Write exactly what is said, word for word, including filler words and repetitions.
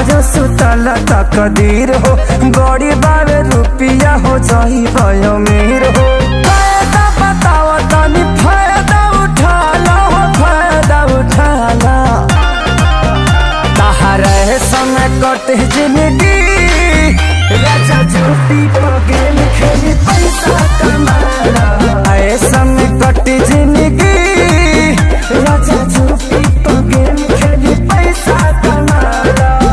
हमारो सुतल तकदीर हो, गड़ी बावे रुपिया हो जाई भयो मीर हो। फायदा बताओ तनी फायदा उठा लो, फायदा उठा लो। तहारे समय कटे जिंदगी राजा झूठी